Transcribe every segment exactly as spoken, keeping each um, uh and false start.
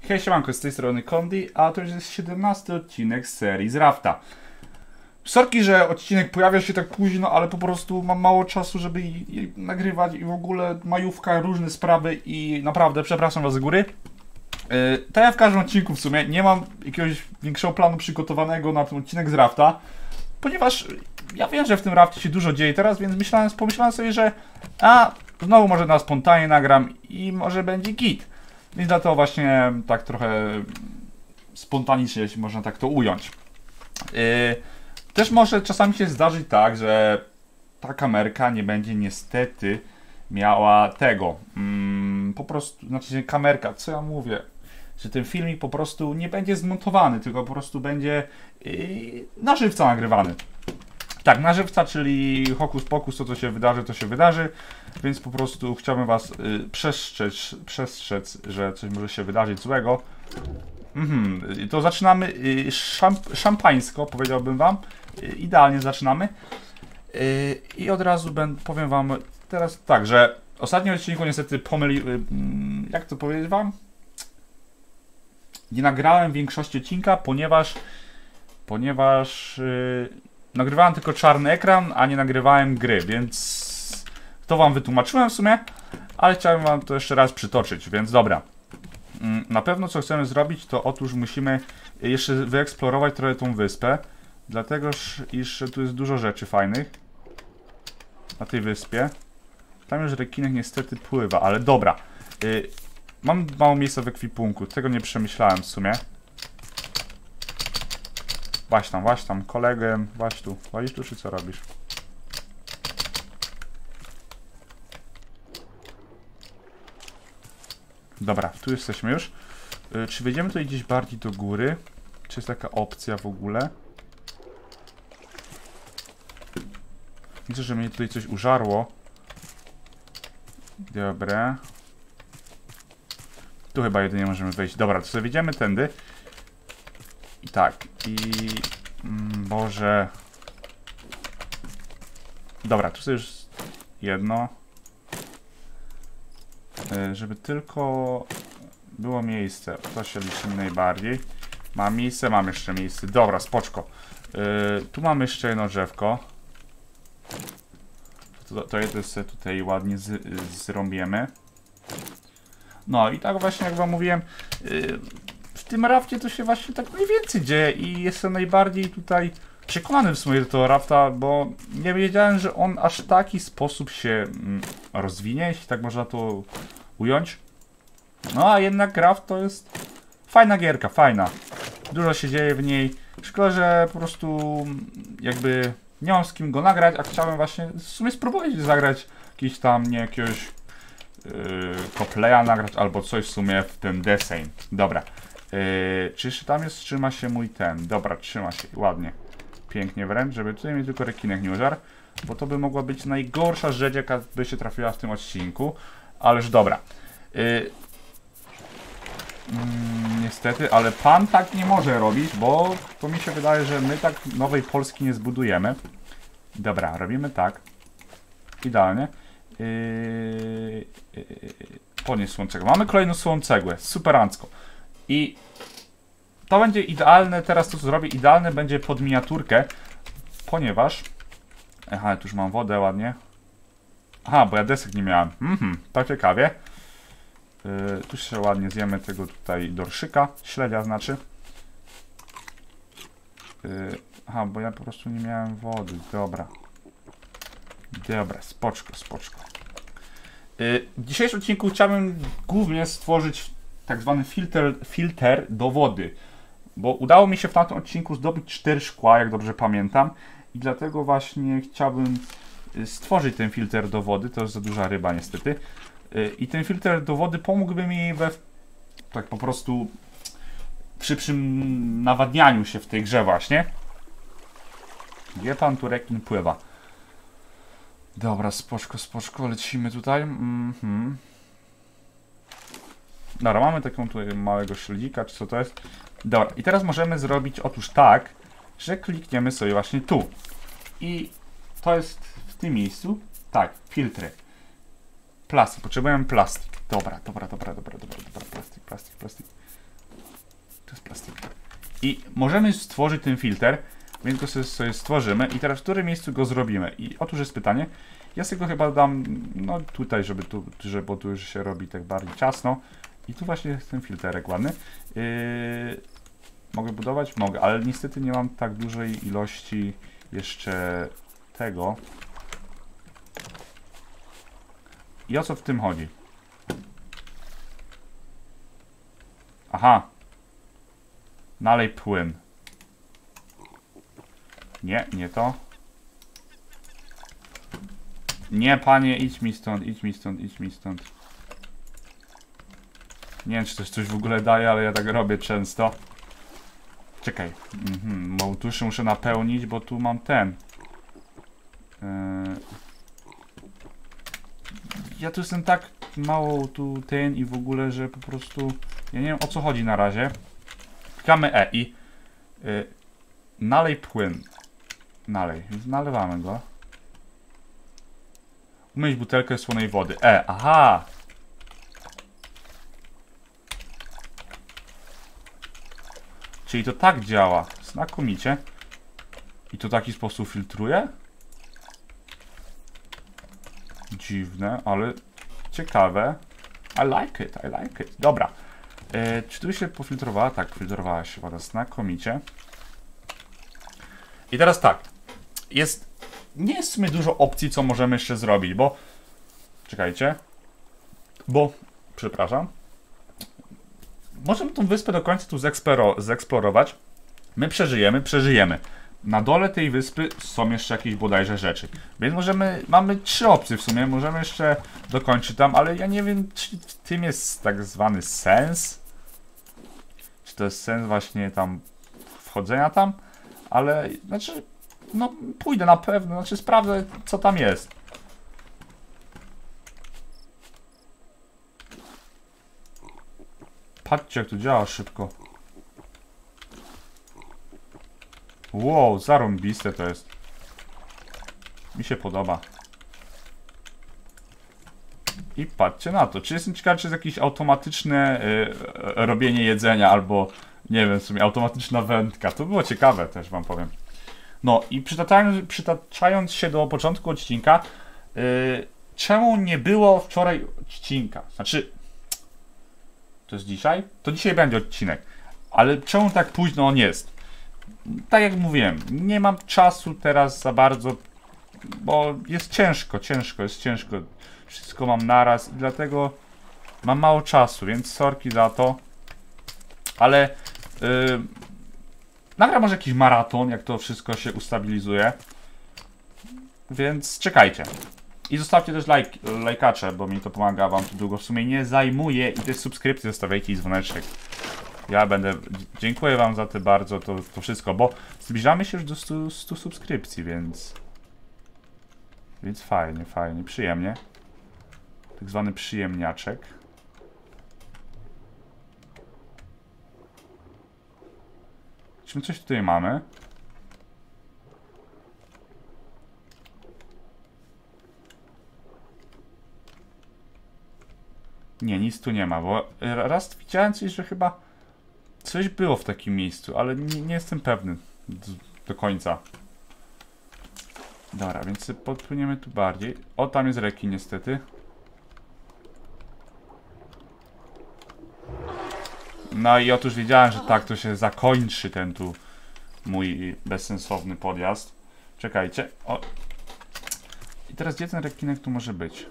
Hej, siemanko, z tej strony Kondi, a to już jest siedemnasty odcinek z serii z Rafta. Sorki, że odcinek pojawia się tak późno, ale po prostu mam mało czasu, żeby i, i nagrywać i w ogóle majówka, różne sprawy i naprawdę przepraszam was z góry. Yy, tak jak w każdym odcinku w sumie, nie mam jakiegoś większego planu przygotowanego na ten odcinek z Rafta, ponieważ ja wiem, że w tym Rafcie się dużo dzieje teraz, więc myślałem, pomyślałem sobie, że a, znowu może na spontanie nagram i może będzie git. Więc dlatego właśnie tak trochę spontanicznie, jeśli można tak to ująć. Yy, też może czasami się zdarzyć tak, że ta kamerka nie będzie niestety miała tego. Mm, po prostu, znaczy kamerka, co ja mówię? Że ten filmik po prostu nie będzie zmontowany, tylko po prostu będzie yy, na żywca nagrywany. Tak, na żywca, czyli hokus pokus, to co się wydarzy, to się wydarzy, więc po prostu chciałbym was y, przestrzec, przestrzec, że coś może się wydarzyć złego. Mhm, to zaczynamy y, szamp szampańsko, powiedziałbym wam, y, idealnie zaczynamy. Y, I od razu ben, powiem wam teraz tak, że w ostatnim odcinku niestety pomyliłem, y, y, jak to powiedzieć wam? Nie nagrałem większości odcinka, ponieważ, ponieważ... Y, nagrywałem tylko czarny ekran, a nie nagrywałem gry, więc to wam wytłumaczyłem w sumie, ale chciałem wam to jeszcze raz przytoczyć, więc dobra. Na pewno co chcemy zrobić, to otóż musimy jeszcze wyeksplorować trochę tą wyspę, dlatego iż tu jest dużo rzeczy fajnych na tej wyspie. Tam już rekinek niestety pływa, ale dobra. Mam mało miejsca w ekwipunku, tego nie przemyślałem w sumie. Waś tam, waś tam, kolegę, waś tu. Walisz tu, czy co robisz? Dobra, tu jesteśmy już. Yy, czy wejdziemy tutaj gdzieś bardziej do góry? Czy jest taka opcja w ogóle? Widzę, że mnie tutaj coś użarło. Dobra. Tu chyba jedynie możemy wejść. Dobra, to sobie wejdziemy tędy. I tak, i... Mm, Boże... Dobra, tu sobie już jedno. Yy, żeby tylko było miejsce. To się liczy najbardziej. Mam miejsce, mam jeszcze miejsce. Dobra, spoczko. Yy, tu mamy jeszcze jedno drzewko. To, to jedno sobie tutaj ładnie z, zrąbiemy. No i tak właśnie jak wam mówiłem... Yy, w tym rafcie to się właśnie tak mniej więcej dzieje i jestem najbardziej tutaj przekonany w sumie do tego rafta, bo nie wiedziałem, że on aż w taki sposób się mm, rozwinie, jeśli tak można to ująć. No a jednak raft to jest fajna gierka, fajna. Dużo się dzieje w niej. Szkoda, że po prostu jakby nie mam z kim go nagrać, a chciałem właśnie w sumie spróbować zagrać jakiś tam, nie jakiegoś yy, cosplaya nagrać albo coś w sumie w ten deseń. Dobra. Yy, czy jeszcze tam jest, trzyma się mój ten? Dobra, trzyma się, ładnie. Pięknie wręcz, żeby tutaj mi tylko rekinek nie użarł, bo to by mogła być najgorsza rzecz, jaka by się trafiła w tym odcinku. Ależ dobra. Yy, mm, niestety, ale pan tak nie może robić, bo to mi się wydaje, że my tak nowej Polski nie zbudujemy. Dobra, robimy tak. Idealnie. Yy, yy, podnieść słą cegłę. Mamy kolejną słą cegłę, superancko. I to będzie idealne, teraz to co zrobię, idealne będzie pod miniaturkę, ponieważ... Aha, tu już mam wodę ładnie. Aha, bo ja desek nie miałem. Mhm, tak ciekawie. Yy, tu się ładnie zjemy tego tutaj dorszyka, śledzia znaczy. Yy, aha, bo ja po prostu nie miałem wody, dobra. Dobra, spoczko, spoczko. Yy, w dzisiejszym odcinku chciałbym głównie stworzyć tak zwany filtr, filtr do wody, bo udało mi się w tamtym odcinku zdobyć cztery szkła, jak dobrze pamiętam, i dlatego właśnie chciałbym stworzyć ten filtr do wody. To jest za duża ryba niestety, i ten filtr do wody pomógłby mi we tak po prostu szybszym nawadnianiu się w tej grze właśnie. Gdzie pan tu rekin pływa? Dobra, spoczko, spoczko, lecimy tutaj. Mhm. Dobra, mamy taką tutaj małego śledzika, czy co to jest? Dobra, i teraz możemy zrobić otóż tak, że klikniemy sobie właśnie tu. I to jest w tym miejscu. Tak, filtry. Plastik, potrzebujemy plastik. Dobra, dobra, dobra, dobra, dobra, dobra, plastik, plastik, plastik. I możemy stworzyć ten filtr, więc go sobie, sobie stworzymy. I teraz w którym miejscu go zrobimy? I otóż jest pytanie. Ja sobie go chyba dam, no tutaj, żeby tu, żeby, bo tu już się robi tak bardziej ciasno. I tu właśnie jest ten filterek ładny. Yy, mogę budować? Mogę, ale niestety nie mam tak dużej ilości jeszcze tego. I o co w tym chodzi? Aha. Nalej płyn. Nie, nie to. Nie, panie, idź mi stąd, idź mi stąd, idź mi stąd. Nie wiem, czy to coś w ogóle daje, ale ja tak robię często. Czekaj. Mhm, bo tu już muszę napełnić, bo tu mam ten. Yy... Ja tu jestem tak mało tu ten i w ogóle, że po prostu... Ja nie wiem, o co chodzi na razie. Klikamy E i... Yy... Nalej płyn. Nalej. Nalewamy go. Umyć butelkę słonej wody. E, aha! Czyli to tak działa. Znakomicie. I to w taki sposób filtruje? Dziwne, ale ciekawe. I like it, I like it. Dobra. E, czy tu się pofiltrowała? Tak, filtrowała się woda znakomicie. I teraz tak. Jest... Nie jest w sumie dużo opcji, co możemy jeszcze zrobić, bo... Czekajcie. Bo... Przepraszam. Możemy tą wyspę do końca tu zeksplorować. My przeżyjemy, przeżyjemy. Na dole tej wyspy są jeszcze jakieś bodajże rzeczy. Więc możemy... Mamy trzy opcje w sumie. Możemy jeszcze dokończyć tam, ale ja nie wiem, czy w tym jest tak zwany sens. Czy to jest sens właśnie tam... Wchodzenia tam. Ale... Znaczy... No, pójdę na pewno, znaczy sprawdzę, co tam jest. Patrzcie, jak to działa szybko. Wow, zarąbiste to jest. Mi się podoba. I patrzcie na to. Czy jestem ciekawy, czy jest jakieś automatyczne y, robienie jedzenia, albo nie wiem, w sumie automatyczna wędka. To było ciekawe też, wam powiem. No i przytaczając, przytaczając się do początku odcinka, yy, czemu nie było wczoraj odcinka? Znaczy, to jest dzisiaj? To dzisiaj będzie odcinek. Ale czemu tak późno on jest? Tak jak mówiłem, nie mam czasu teraz za bardzo, bo jest ciężko, ciężko, jest ciężko. Wszystko mam naraz i dlatego mam mało czasu, więc sorki za to. Ale... Yy, Nagram może jakiś maraton, jak to wszystko się ustabilizuje. Więc czekajcie. I zostawcie też lajk, lajkacze, bo mi to pomaga, wam to długo w sumie nie zajmuje. I też subskrypcje zostawiajcie i dzwoneczek. Ja będę... Dziękuję wam za te bardzo, to, to wszystko, bo zbliżamy się już do stu, stu subskrypcji, więc... Więc fajnie, fajnie, przyjemnie. Tak zwany przyjemniaczek. Czy my coś tutaj mamy? Nie, nic tu nie ma, bo raz widziałem coś, że chyba coś było w takim miejscu, ale nie, nie jestem pewny do, do końca. Dobra, więc podpłyniemy tu bardziej. O, tam jest rekin niestety. No i otóż wiedziałem, że tak to się zakończy ten tu mój bezsensowny podjazd. Czekajcie. O. I teraz gdzie ten rekinek tu może być?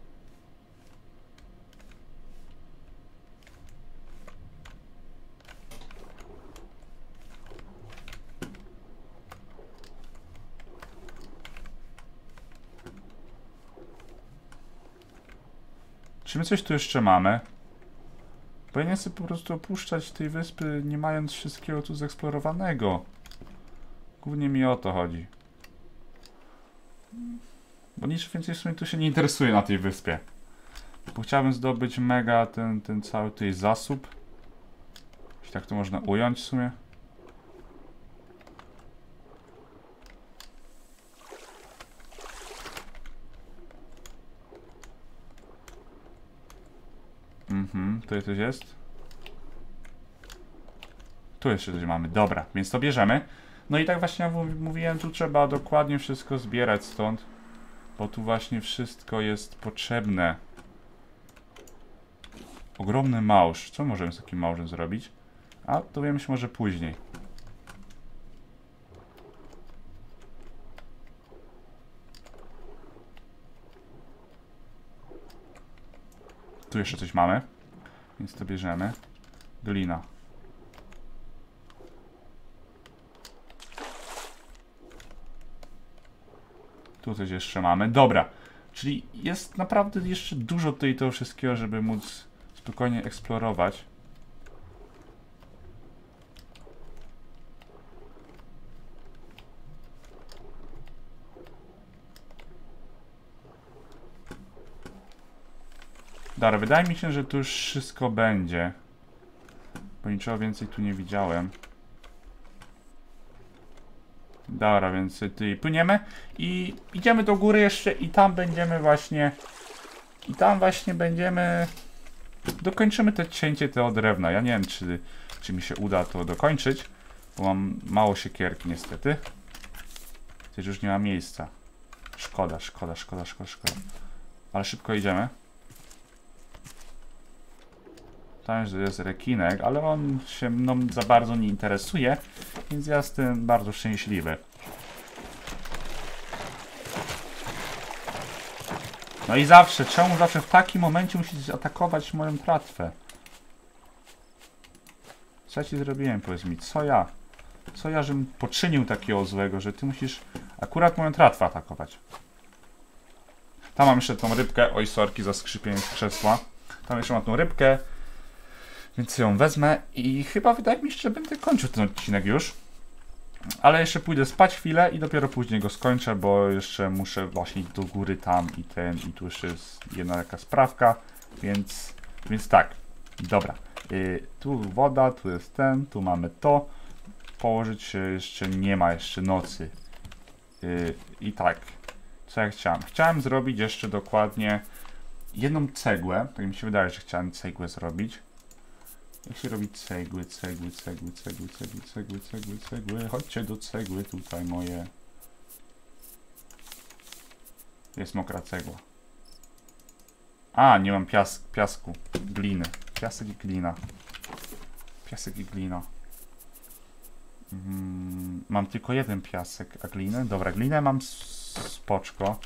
Czy my coś tu jeszcze mamy? Bo ja nie chcę po prostu opuszczać tej wyspy, nie mając wszystkiego tu zeksplorowanego. Głównie mi o to chodzi. Bo nic więcej w sumie tu się nie interesuje na tej wyspie. Bo chciałbym zdobyć mega ten, ten cały tutaj zasób. Jeśli tak to można ująć w sumie. Mhm, tutaj coś jest. Tu jeszcze coś mamy. Dobra, więc to bierzemy. No i tak właśnie jak mówiłem, tu trzeba dokładnie wszystko zbierać stąd. Bo tu właśnie wszystko jest potrzebne. Ogromny małż. Co możemy z takim małżem zrobić? A dowiemy się może później. Tu jeszcze coś mamy. Więc to bierzemy. Glina. Tu coś jeszcze mamy. Dobra. Czyli jest naprawdę jeszcze dużo tutaj tego wszystkiego, żeby móc spokojnie eksplorować. Dobra, wydaje mi się, że tu już wszystko będzie. Bo niczego więcej tu nie widziałem. Dobra, więc tutaj płyniemy i idziemy do góry jeszcze i tam będziemy właśnie... I tam właśnie będziemy... Dokończymy te cięcie tego drewna. Ja nie wiem, czy, czy mi się uda to dokończyć, bo mam mało siekierki niestety. Przecież już nie ma miejsca. Szkoda, szkoda, szkoda, szkoda, szkoda. Ale szybko idziemy. Tam jest rekinek, ale on się mną za bardzo nie interesuje, więc ja jestem bardzo szczęśliwy. No i zawsze, czemu zawsze w takim momencie musisz atakować moją tratwę? Co ja ci zrobiłem, powiedz mi, co ja? Co ja, żebym poczynił takiego złego, że ty musisz akurat moją tratwę atakować? Tam mam jeszcze tą rybkę, oj sorki za skrzypienie z krzesła. Tam jeszcze mam tą rybkę. Więc ją wezmę i chyba wydaje mi się, że będę kończył ten odcinek już. Ale jeszcze pójdę spać chwilę i dopiero później go skończę, bo jeszcze muszę właśnie iść do góry tam i ten, i tu jeszcze jest jedna taka sprawka, więc, więc tak, dobra. Yy, tu woda, tu jest ten, tu mamy to. Położyć się jeszcze nie ma jeszcze nocy. Yy, I tak, co ja chciałem? Chciałem zrobić jeszcze dokładnie jedną cegłę, tak mi się wydaje, że chciałem cegłę zrobić. Jak się robi cegły, cegły, cegły, cegły, cegły, cegły, cegły, cegły. Chodźcie do cegły tutaj moje. Jest mokra cegła. A, nie mam pias piasku, gliny. Piasek i glina. Piasek i glina. Mm, mam tylko jeden piasek, a glinę? Dobra, glinę mam spoczko.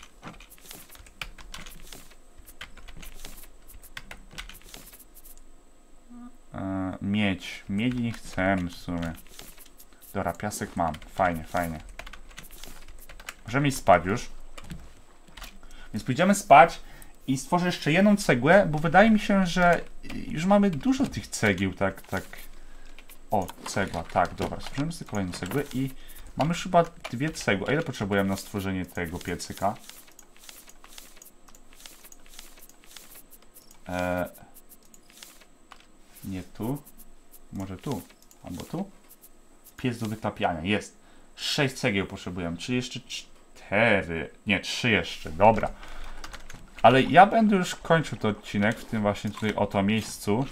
Miedź. Miedzi nie chcę w sumie. Dobra, piasek mam. Fajnie, fajnie. Możemy iść spać już. Więc pójdziemy spać i stworzę jeszcze jedną cegłę, bo wydaje mi się, że już mamy dużo tych cegieł, tak, tak. O, cegła, tak, dobra. Stworzymy sobie kolejną cegłę i mamy już chyba dwie cegły. A ile potrzebujemy na stworzenie tego piecyka? Eee... Nie tu. Może tu. Albo tu. Piec do wytapiania. Jest. Sześć cegieł potrzebujemy. Czy jeszcze cztery? Nie, trzy jeszcze. Dobra. Ale ja będę już kończył ten odcinek w tym właśnie tutaj oto miejscu.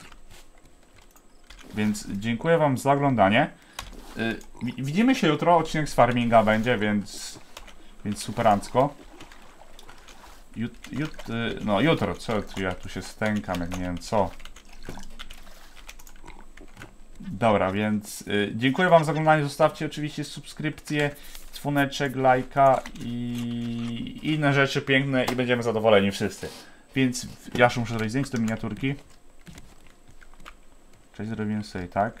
Więc dziękuję wam za oglądanie. Yy, widzimy się jutro. Odcinek z farminga będzie, więc... Więc superancko. Jut, jut, yy, no jutro. Co tu ja tu się stękam, jak nie wiem co. Dobra, więc y, dziękuję wam za oglądanie. Zostawcie oczywiście subskrypcję, dzwoneczek, lajka i inne rzeczy piękne i będziemy zadowoleni wszyscy. Więc ja już muszę zrobić zdjęcie do miniaturki. Cześć, zrobiłem sobie tak.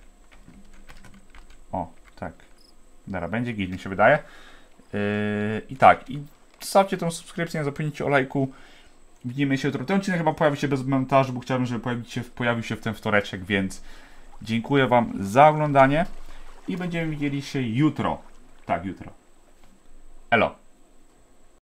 O, tak. Dobra, będzie git, mi się wydaje. Yy, I tak, i zostawcie tą subskrypcję, nie zapomnijcie o lajku. Widzimy się jutro. Ten odcinek chyba pojawi się bez montażu, bo chciałbym, żeby pojawił się, pojawił się w ten wtoreczek, więc dziękuję wam za oglądanie i będziemy widzieli się jutro. Tak, jutro. Elo.